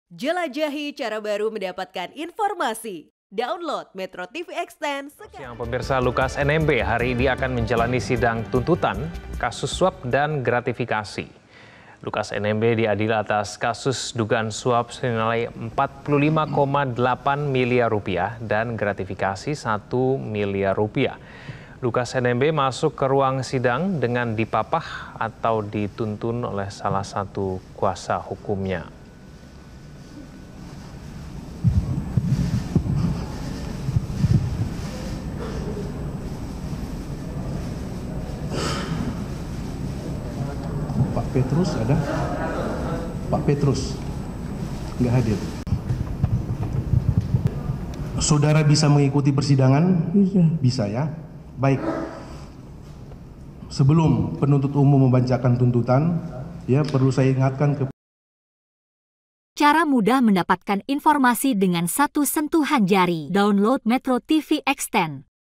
Jelajahi cara baru mendapatkan informasi. Download Metro TV Extend sekarang. Yang pemirsa, Lukas NMB hari ini akan menjalani sidang tuntutan kasus suap dan gratifikasi. Lukas NMB diadili atas kasus dugaan suap senilai 45,8 miliar rupiah dan gratifikasi 1 miliar rupiah. Lukas NMB masuk ke ruang sidang dengan dipapah atau dituntun oleh salah satu kuasa hukumnya. Pak Petrus ada? Pak Petrus nggak hadir. Saudara bisa mengikuti persidangan? Bisa ya. Baik. Sebelum penuntut umum membacakan tuntutan, ya perlu saya ingatkan ke Cara mudah mendapatkan informasi dengan satu sentuhan jari. Download Metro TV Extend.